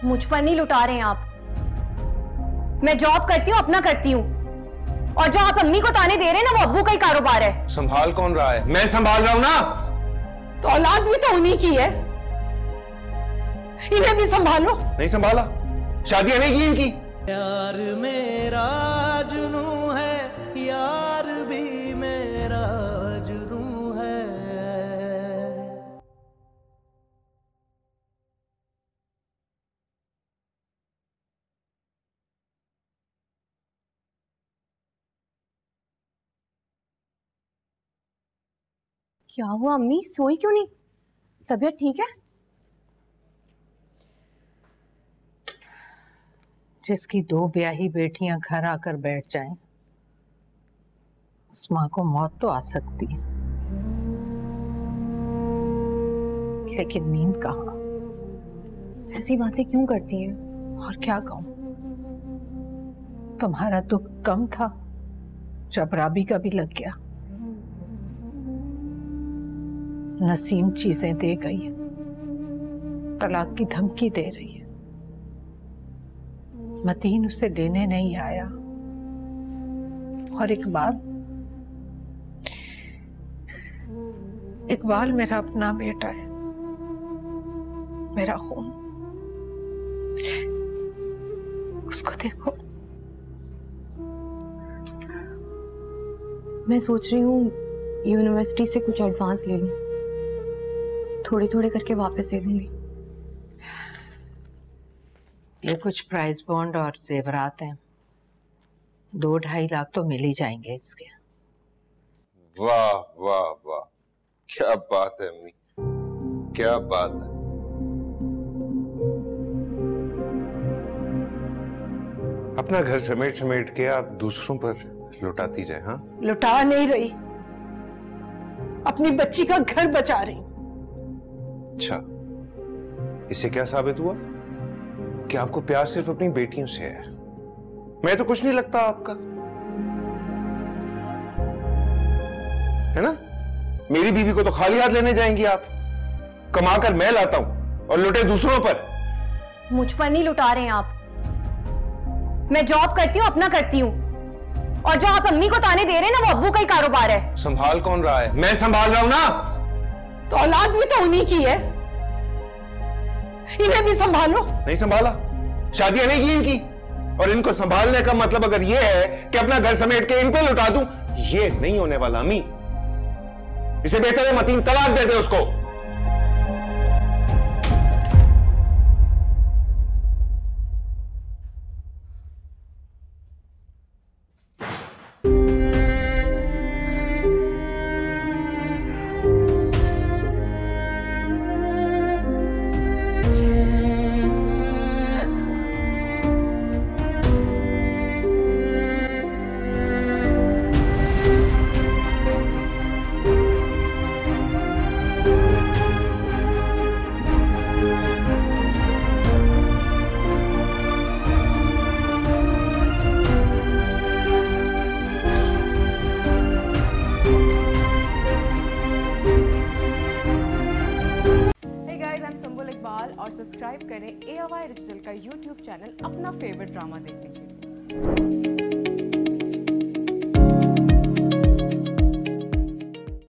मुझ पर नहीं लुटा रहे हैं आप। मैं जॉब करती हूँ, अपना करती हूँ, और जो आप अम्मी को ताने दे रहे हैं ना, वो अब्बू का ही कारोबार है। संभाल कौन रहा है? मैं संभाल रहा हूं ना। तो औलाद भी तो उन्हीं की है, इन्हें भी संभालो। नहीं संभाला, शादियां नहीं की इनकी। यार मेरा जुनू है, यार भी मेरा जुनू है। क्या हुआ अम्मी, सोई क्यों नहीं? तबीयत ठीक है? जिसकी 2 ब्याही बेटियां घर आकर बैठ जाएं, उस मां को मौत तो आ सकती है, लेकिन नींद कहाँ? ऐसी बातें क्यों करती हैं? और क्या कहूं, तुम्हारा दुख कम था जब राबी का भी लग गया। नसीम चीजें दे गई है, तलाक की धमकी दे रही है। मतीन उसे लेने नहीं आया, और इकबाल मेरा अपना बेटा है, मेरा खून। उसको देखो। मैं सोच रही हूँ यूनिवर्सिटी से कुछ एडवांस ले लूं, थोड़े थोड़े करके वापस दे दूंगी। ये कुछ प्राइस बॉन्ड और जेवरात हैं, 2-2.5 लाख तो मिल ही जाएंगे इसके। वाह वाह वाह, क्या बात है अम्मी, क्या बात है। अपना घर समेट समेट के आप दूसरों पर लुटाती जाए। हाँ, लुटा नहीं रही, अपनी बच्ची का घर बचा रही। अच्छा, इससे क्या साबित हुआ कि आपको प्यार सिर्फ अपनी बेटियों से है? मैं तो कुछ नहीं लगता आपका, है ना? मेरी बीवी को तो खाली हाथ लेने जाएंगी आप? कमा कर मैं लाता हूं और लुटे दूसरों पर। मुझ पर नहीं लुटा रहे हैं आप। मैं जॉब करती हूँ, अपना करती हूँ, और जो आप अम्मी को ताने दे रहे हैं ना, वो अब्बू का ही कारोबार है। संभाल कौन रहा है? मैं संभाल रहा हूं ना। तो औलाद भी तो उन्हीं की है, इन्हें भी संभालो। नहीं संभाला, शादियां नहीं की इनकी, और इनको संभालने का मतलब अगर ये है कि अपना घर समेट के इन पे लुटा दूं, ये नहीं होने वाला अम्मी। इसे बेहतर है मतीन तलाक दे दे उसको। और सब्सक्राइब करें AOI डिजिटल का YouTube चैनल अपना फेवरेट ड्रामा देखने के लिए।